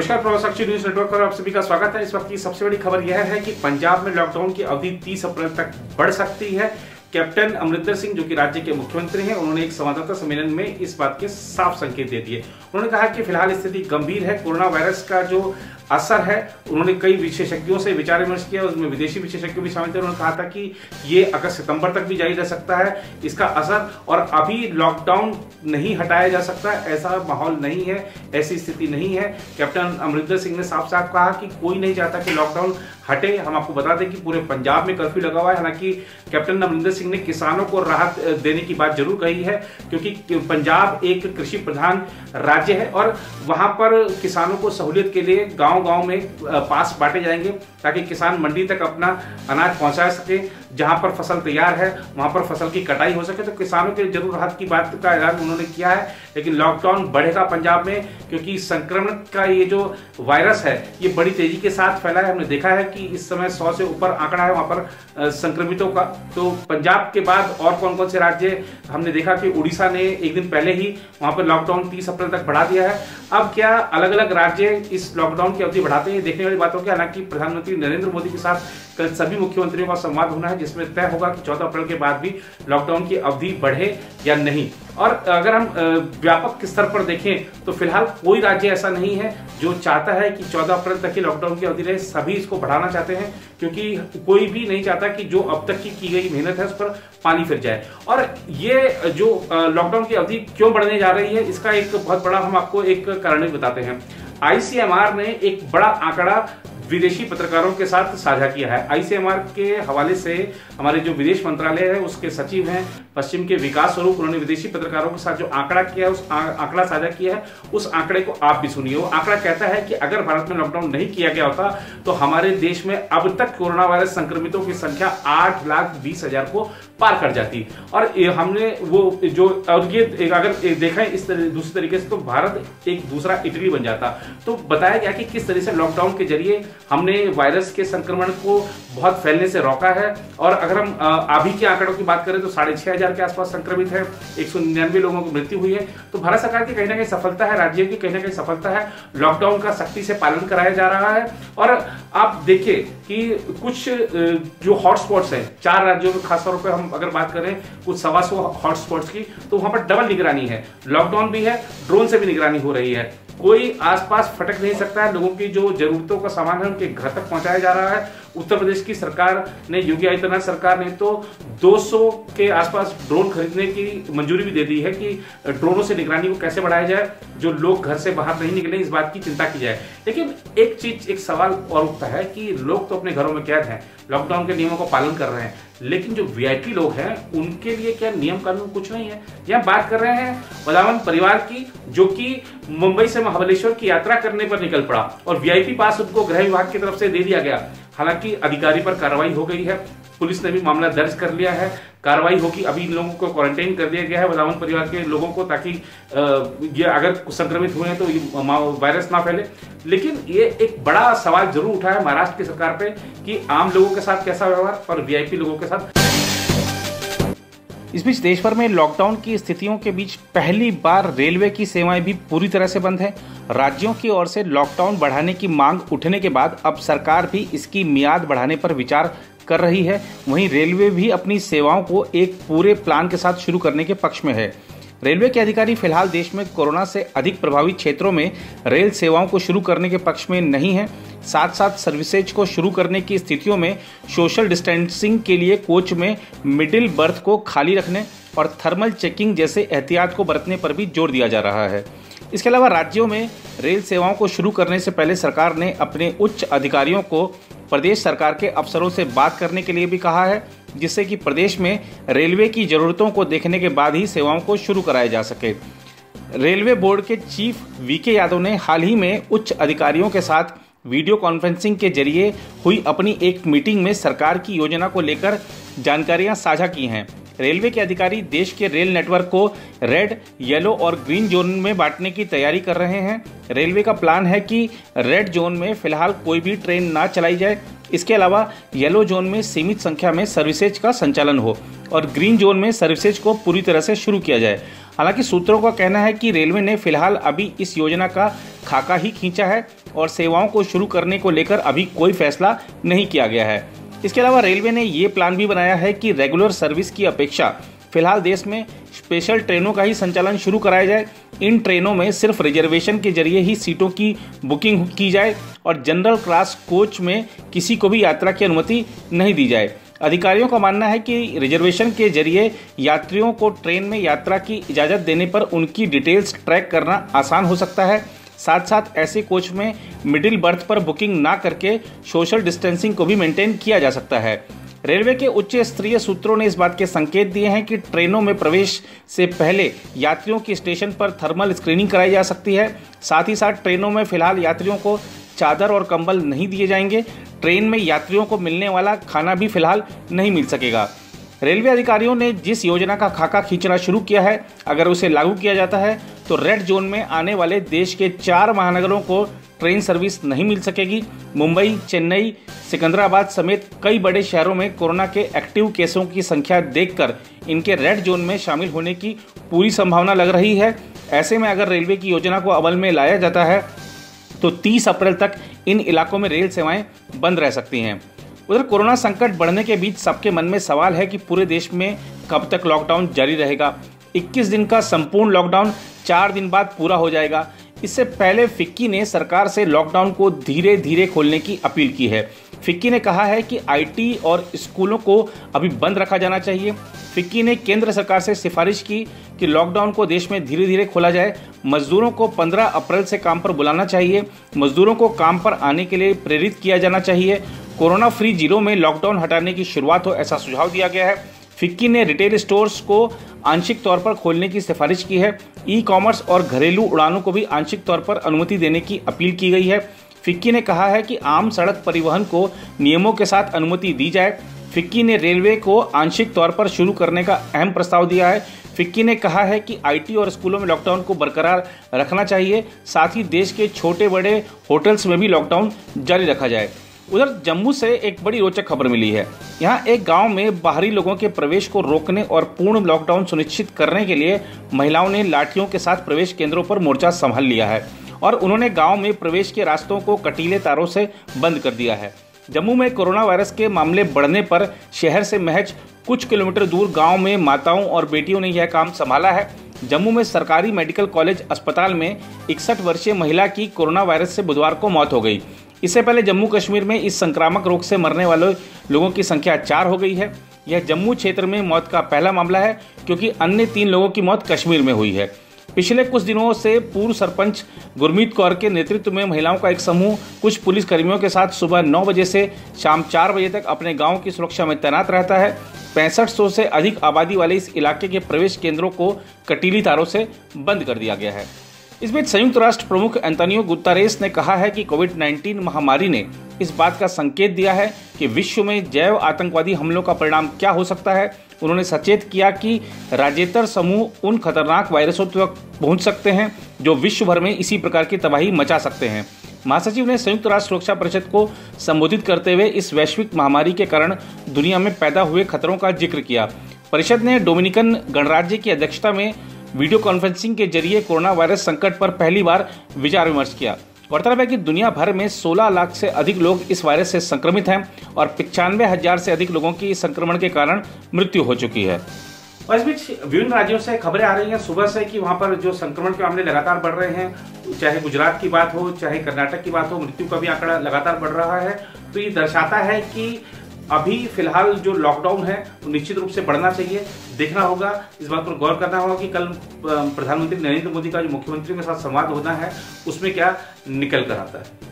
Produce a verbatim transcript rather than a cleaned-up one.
नमस्कार, प्रवासाक्षी news network पर आप सभी का स्वागत है। इस वक्त की सबसे बड़ी खबर यह है कि पंजाब में लॉकडाउन की अवधि तीस अप्रैल तक बढ़ सकती है। कैप्टन अमरिंदर सिंह, जो कि राज्य के मुख्यमंत्री हैं, उन्होंने एक संवाददाता सम्मेलन में इस बात के साफ संकेत दे दिए। उन्होंने कहा कि फिलहाल स्थिति गंभीर है। कोरोना वायरस का जो असर है, उन्होंने कई विशेषज्ञों से विचार विमर्श किया, उसमें विदेशी विशेषज्ञ भी शामिल थे। उन्होंने कहा था कि ये अगस्त सितंबर तक भी जारी रह सकता है इसका असर, और अभी लॉकडाउन नहीं हटाया जा सकता, ऐसा माहौल नहीं है, ऐसी स्थिति नहीं है। कैप्टन अमरिंदर सिंह ने साफ साफ कहा कि कोई नहीं चाहता कि लॉकडाउन हटे। हम आपको बता दें कि पूरे पंजाब में कर्फ्यू लगा हुआ है। हालांकि कैप्टन अमरिंदर सिंह ने किसानों को राहत देने की बात जरूर कही है, क्योंकि पंजाब एक कृषि प्रधान राज्य है और वहां पर किसानों को सहूलियत के लिए गांव गांव में पास बांटे जाएंगे ताकि किसान मंडी तक अपना अनाज पहुंचा सके। जहां पर फसल तैयार है वहां पर फसल की कटाई हो सके, तो किसानों के जरूर राहत की बात का ऐलान उन्होंने किया है। लेकिन लॉकडाउन बढ़ेगा पंजाब में, क्योंकि संक्रमण का ये जो वायरस है ये बड़ी तेजी के साथ फैला है। हमने देखा है कि इस समय सौ से ऊपर आंकड़ा है वहां पर संक्रमितों का। तो पंजाब के बाद और कौन कौन से राज्य, हमने देखा कि उड़ीसा ने एक दिन पहले ही वहां पर लॉकडाउन तीस अप्रैल तक बढ़ा दिया है। अब क्या अलग अलग राज्य इस लॉकडाउन की अवधि बढ़ाते हैं, देखने वाली बात होगी। हालांकि प्रधानमंत्री नरेंद्र मोदी के साथ कल सभी मुख्यमंत्रियों का संवाद होना है, जिसमें तय होगा कि चौदह अप्रैल के बाद भी लॉकडाउन की अवधि बढ़े या नहीं। और अगर हम व्यापक स्तर पर देखें तो फिलहाल कोई राज्य ऐसा नहीं है जो चाहता है कि चौदह अप्रैल तक की लॉकडाउन की अवधि रहे। सभी इसको बढ़ाना चाहते हैं, क्योंकि कोई भी नहीं चाहता कि जो अब तक की की गई मेहनत है उस पर पानी फिर जाए। और ये जो लॉकडाउन की अवधि क्यों बढ़ने जा रही है, इसका एक बहुत बड़ा हम आपको एक कारण भी बताते हैं। आईसीएमआर ने एक बड़ा आंकड़ा विदेशी पत्रकारों के साथ साझा किया है। आईसीएमआर के हवाले से हमारे जो विदेश मंत्रालय है उसके सचिव हैं पश्चिम के विकास स्वरूप, उन्होंने विदेशी पत्रकारों के साथ जो आंकड़ा किया है, उस आंकड़ा साझा किया है, उस आंकड़े को आप भी सुनिए। वो आंकड़ा कहता है कि अगर भारत में लॉकडाउन नहीं किया गया होता तो हमारे देश में अब तक कोरोना वायरस संक्रमितों की संख्या आठ लाख बीस हजार को पार कर जाती। और हमने वो जो और ये अगर देखा इस दूसरे तरीके से तो भारत एक दूसरा इटली बन जाता। तो बताया गया कि किस तरह से लॉकडाउन के जरिए हमने वायरस के संक्रमण को बहुत फैलने से रोका है। और अगर हम अभी के आंकड़ों की बात करें तो साढ़े छह हजार के आसपास संक्रमित है, एक सौ निन्यानवे लोगों की मृत्यु हुई है। तो भारत सरकार की कहीं ना कहीं सफलता है, राज्य की कहीं ना कहीं सफलता है, लॉकडाउन का सख्ती से पालन कराया जा रहा है। और आप देखिए कि कुछ जो हॉटस्पॉट्स हैं चार राज्यों में, खासतौर पर हम अगर बात करें कुछ सवा सौ हॉटस्पॉट्स की, तो वहां पर डबल निगरानी है, लॉकडाउन भी है, ड्रोन से भी निगरानी हो रही है। कोई आसपास फटक नहीं सकता है, लोगों की जो जरूरतों का सामान है उनके घर तक पहुंचाया जा रहा है। उत्तर प्रदेश की सरकार ने, योगी आदित्यनाथ सरकार ने तो दो सौ के आसपास ड्रोन खरीदने की मंजूरी भी दे दी है कि ड्रोनों से निगरानी को कैसे बढ़ाया जाए, जो लोग घर से बाहर नहीं निकले इस बात की चिंता की जाए। लेकिन एक चीज, एक सवाल और उठता है कि लोग तो अपने घरों में कैद हैं, लॉकडाउन के नियमों का पालन कर रहे हैं, लेकिन जो वीआईपी लोग हैं उनके लिए क्या नियम कानून कुछ नहीं है। यह बात कर रहे हैं वधावन परिवार की, जो कि मुंबई से महाबलेश्वर की यात्रा करने पर निकल पड़ा और वीआईपी पास उनको गृह विभाग की तरफ से दे दिया गया। हालांकि अधिकारी पर कार्रवाई हो गई है, पुलिस ने भी मामला दर्ज कर लिया है, कार्रवाई होगी। अभी इन लोगों को क्वारंटाइन कर दिया गया है, वधावन परिवार के लोगों को, ताकि ये अगर संक्रमित हुए हैं तो वायरस ना फैले। लेकिन ये एक बड़ा सवाल जरूर उठा है महाराष्ट्र की सरकार पे कि आम लोगों के साथ कैसा व्यवहार और वीआईपी लोगों के साथ। इस बीच देश भर में लॉकडाउन की स्थितियों के बीच पहली बार रेलवे की सेवाएं भी पूरी तरह से बंद है। राज्यों की ओर से लॉकडाउन बढ़ाने की मांग उठने के बाद अब सरकार भी इसकी मियाद बढ़ाने पर विचार कर रही है। वहीं रेलवे भी अपनी सेवाओं को एक पूरे प्लान के साथ शुरू करने के पक्ष में है। रेलवे के अधिकारी फिलहाल देश में कोरोना से अधिक प्रभावित क्षेत्रों में रेल सेवाओं को शुरू करने के पक्ष में नहीं है। साथ साथ सर्विसेज को शुरू करने की स्थितियों में सोशल डिस्टेंसिंग के लिए कोच में मिडिल बर्थ को खाली रखने और थर्मल चेकिंग जैसे एहतियात को बरतने पर भी जोर दिया जा रहा है। इसके अलावा राज्यों में रेल सेवाओं को शुरू करने से पहले सरकार ने अपने उच्च अधिकारियों को प्रदेश सरकार के अफसरों से बात करने के लिए भी कहा है, जिससे कि प्रदेश में रेलवे की जरूरतों को देखने के बाद ही सेवाओं को शुरू कराया जा सके। रेलवे बोर्ड के चीफ वीके यादव ने हाल ही में उच्च अधिकारियों के साथ वीडियो कॉन्फ्रेंसिंग के जरिए हुई अपनी एक मीटिंग में सरकार की योजना को लेकर जानकारियां साझा की हैं। रेलवे के अधिकारी देश के रेल नेटवर्क को रेड, येलो और ग्रीन जोन में बांटने की तैयारी कर रहे हैं। रेलवे का प्लान है कि रेड जोन में फिलहाल कोई भी ट्रेन ना चलाई जाए। इसके अलावा येलो जोन में सीमित संख्या में सर्विसेज का संचालन हो और ग्रीन जोन में सर्विसेज को पूरी तरह से शुरू किया जाए। हालांकि सूत्रों का कहना है कि रेलवे ने फिलहाल अभी इस योजना का खाका ही खींचा है। और सेवाओं को शुरू करने को लेकर अभी कोई फैसला नहीं किया गया है। इसके अलावा रेलवे ने ये प्लान भी बनाया है कि रेगुलर सर्विस की अपेक्षा फिलहाल देश में स्पेशल ट्रेनों का ही संचालन शुरू कराया जाए। इन ट्रेनों में सिर्फ रिजर्वेशन के जरिए ही सीटों की बुकिंग की जाए और जनरल क्लास कोच में किसी को भी यात्रा की अनुमति नहीं दी जाए। अधिकारियों का मानना है कि रिजर्वेशन के जरिए यात्रियों को ट्रेन में यात्रा की इजाज़त देने पर उनकी डिटेल्स ट्रैक करना आसान हो सकता है। साथ साथ ऐसे कोच में मिडिल बर्थ पर बुकिंग ना करके सोशल डिस्टेंसिंग को भी मेंटेन किया जा सकता है। रेलवे के उच्च स्तरीय सूत्रों ने इस बात के संकेत दिए हैं कि ट्रेनों में प्रवेश से पहले यात्रियों की स्टेशन पर थर्मल स्क्रीनिंग कराई जा सकती है। साथ ही साथ ट्रेनों में फिलहाल यात्रियों को चादर और कंबल नहीं दिए जाएंगे। ट्रेन में यात्रियों को मिलने वाला खाना भी फिलहाल नहीं मिल सकेगा। रेलवे अधिकारियों ने जिस योजना का खाका खींचना शुरू किया है, अगर उसे लागू किया जाता है तो रेड जोन में आने वाले देश के चार महानगरों को ट्रेन सर्विस नहीं मिल सकेगी। मुंबई, चेन्नई, सिकंदराबाद समेत कई बड़े शहरों में कोरोना के एक्टिव केसों की संख्या देखकर इनके रेड जोन में शामिल होने की पूरी संभावना लग रही है। ऐसे में अगर रेलवे की योजना को अमल में लाया जाता है तो तीस अप्रैल तक इन इलाकों में रेल सेवाएं बंद रह सकती हैं। उधर कोरोना संकट बढ़ने के बीच सबके मन में सवाल है कि पूरे देश में कब तक लॉकडाउन जारी रहेगा। इक्कीस दिन का संपूर्ण लॉकडाउन चार दिन बाद पूरा हो जाएगा। इससे पहले फिक्की ने सरकार से लॉकडाउन को धीरे धीरे खोलने की अपील की है। फिक्की ने कहा है कि आईटी और स्कूलों को अभी बंद रखा जाना चाहिए। फिक्की ने केंद्र सरकार से सिफारिश की कि लॉकडाउन को देश में धीरे धीरे खोला जाए। मजदूरों को पंद्रह अप्रैल से काम पर बुलाना चाहिए। मजदूरों को काम पर आने के लिए प्रेरित किया जाना चाहिए। कोरोना फ्री जिलों में लॉकडाउन हटाने की शुरुआत हो, ऐसा सुझाव दिया गया है। फिक्की ने रिटेल स्टोर्स को आंशिक तौर पर खोलने की सिफारिश की है। ई कॉमर्स और घरेलू उड़ानों को भी आंशिक तौर पर अनुमति देने की अपील की गई है। फिक्की ने कहा है कि आम सड़क परिवहन को नियमों के साथ अनुमति दी जाए। फिक्की ने रेलवे को आंशिक तौर पर शुरू करने का अहम प्रस्ताव दिया है। फिक्की ने कहा है कि आईटी और स्कूलों में लॉकडाउन को बरकरार रखना चाहिए। साथ ही देश के छोटे बड़े होटल्स में भी लॉकडाउन जारी रखा जाए। उधर जम्मू से एक बड़ी रोचक खबर मिली है। यहाँ एक गांव में बाहरी लोगों के प्रवेश को रोकने और पूर्ण लॉकडाउन सुनिश्चित करने के लिए महिलाओं ने लाठियों के साथ प्रवेश केंद्रों पर मोर्चा संभाल लिया है और उन्होंने गांव में प्रवेश के रास्तों को कटीले तारों से बंद कर दिया है। जम्मू में कोरोना वायरस के मामले बढ़ने पर शहर से महज कुछ किलोमीटर दूर गांव में माताओं और बेटियों ने यह काम संभाला है। जम्मू में सरकारी मेडिकल कॉलेज अस्पताल में इकसठ वर्षीय महिला की कोरोना वायरस से बुधवार को मौत हो गई। इससे पहले जम्मू कश्मीर में इस संक्रामक रोग से मरने वाले लोगों की संख्या चार हो गई है। यह जम्मू क्षेत्र में मौत का पहला मामला है क्योंकि अन्य तीन लोगों की मौत कश्मीर में हुई है। पिछले कुछ दिनों से पूर्व सरपंच गुरमीत कौर के नेतृत्व में महिलाओं का एक समूह कुछ पुलिस कर्मियों के साथ सुबह नौ बजे से शाम चार बजे तक अपने गांव की सुरक्षा में तैनात रहता है। पैंसठ सौ से अधिक आबादी वाले इस इलाके के प्रवेश केंद्रों को कटीली तारों से बंद कर दिया गया है। इस बीच संयुक्त राष्ट्र प्रमुख एंटोनियो गुतेरेस ने कहा है कि कोविड नाइन्टीन महामारी ने इस बात का संकेत दिया है कि विश्व में जैव आतंकवादी हमलों का परिणाम क्या हो सकता है। उन्होंने सचेत किया कि राज्येतर समूह उन खतरनाक वायरसों तक पहुंच सकते हैं जो विश्व भर में इसी प्रकार की तबाही मचा सकते हैं। महासचिव ने संयुक्त राष्ट्र सुरक्षा परिषद को संबोधित करते हुए इस वैश्विक महामारी के कारण दुनिया में पैदा हुए खतरों का जिक्र किया। परिषद ने डोमिनिकन गणराज्य की अध्यक्षता में वीडियो कॉन्फ्रेंसिंग के जरिए कोरोना वायरस संकट पर पहली बार विचार विमर्श किया। गौरतलब है कि दुनिया भर में सोलह लाख से अधिक लोग इस वायरस से संक्रमित हैं और पिचानवे हजार से अधिक लोगों की इस संक्रमण के कारण मृत्यु हो चुकी है। और इस बीच विभिन्न राज्यों से खबरें आ रही हैं सुबह से कि वहां पर जो संक्रमण के मामले लगातार बढ़ रहे हैं, चाहे गुजरात की बात हो चाहे कर्नाटक की बात हो, मृत्यु का भी आंकड़ा लगातार बढ़ रहा है। तो ये दर्शाता है कि अभी फिलहाल जो लॉकडाउन है वो निश्चित रूप से बढ़ना चाहिए। देखना होगा, इस बात पर गौर करना होगा कि कल प्रधानमंत्री नरेंद्र मोदी का जो मुख्यमंत्रियों के साथ संवाद होना है उसमें क्या निकल कर आता है।